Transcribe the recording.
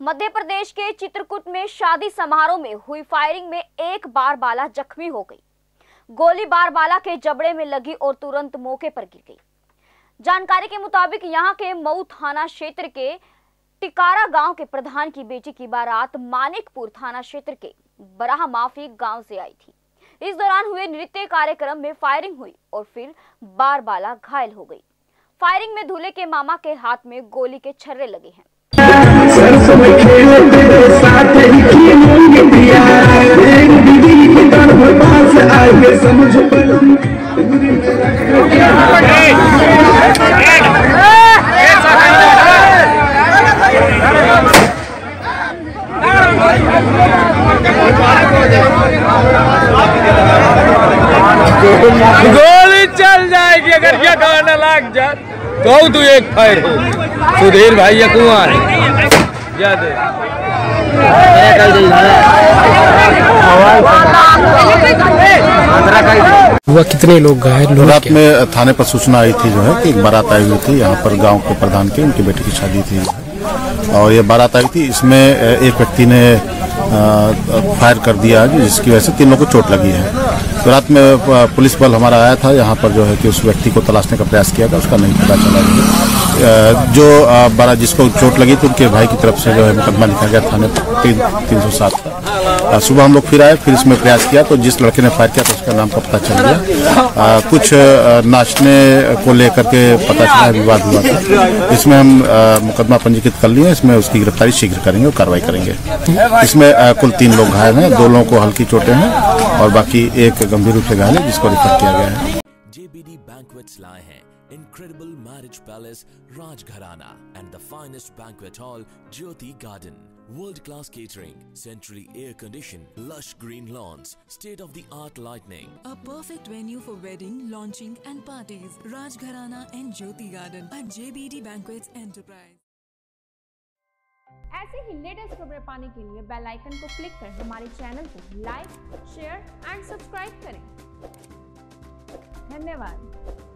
मध्य प्रदेश के चित्रकूट में शादी समारोह में हुई फायरिंग में एक बारबाला जख्मी हो गई। गोली बारबाला के जबड़े में लगी और तुरंत मौके पर गिर गई। जानकारी के मुताबिक यहां के मऊ थाना क्षेत्र के टिकारा गांव के प्रधान की बेटी की बारात मानिकपुर थाना क्षेत्र के बराह माफी गांव से आई थी। इस दौरान हुए नृत्य कार्यक्रम में फायरिंग हुई और फिर बारबाला घायल हो गई। फायरिंग में दूल्हे के मामा के हाथ में गोली के छर्रे लगे हैं। गोली चल जाएगी अगर क्या गाना लग जाए तो तू एक फायर हो सुधीर भाई कुआं हुआ कितने लोग घायल? रात में थाने पर सूचना आई थी जो है कि एक बारात आई हुई थी। यहाँ पर गांव के प्रधान की उनकी बेटी की शादी थी और ये बारात आई थी। इसमें एक व्यक्ति ने फायर कर दिया जिसकी वजह से 3 लोगों को चोट लगी है। तो रात में पुलिस बल हमारा आया था यहाँ पर जो है कि उस व्यक्ति को तलाशने का प्रयास किया था, उसका नहीं पता चला। जो जिसको चोट लगी थी उनके भाई की तरफ से जो है मुकदमा लिखा गया थाने पर 307 का। सुबह हम लोग फिर आए, फिर इसमें प्रयास किया तो जिस लड़के ने फायर किया था उसका नाम का पता चल गया। कुछ नाचने को लेकर के पता चला विवाद हुआ था। इसमें हम मुकदमा पंजीकृत कर लिए, इसमें उसकी गिरफ्तारी शीघ्र करेंगे और कार्रवाई करेंगे। इसमें कुल 3 लोग घायल हैं, 2 लोगों को हल्की चोटें हैं और बाकी एक गंभीर रूप से घायल है जिसको रिफर किया गया है। JBD Banquets लाए हैं incredible marriage palace Rajgharana and the finest banquet hall Jyoti Garden, world class catering, centrally air conditioned, lush green lawns, state of the art lighting, a perfect venue for wedding, launching and parties. Rajgharana and Jyoti Garden at JBD Banquets Enterprise। ऐसे ही latest खबरें पाने के लिए bell icon को click कर हमारे channel को like, share and subscribe करें। धन्यवाद।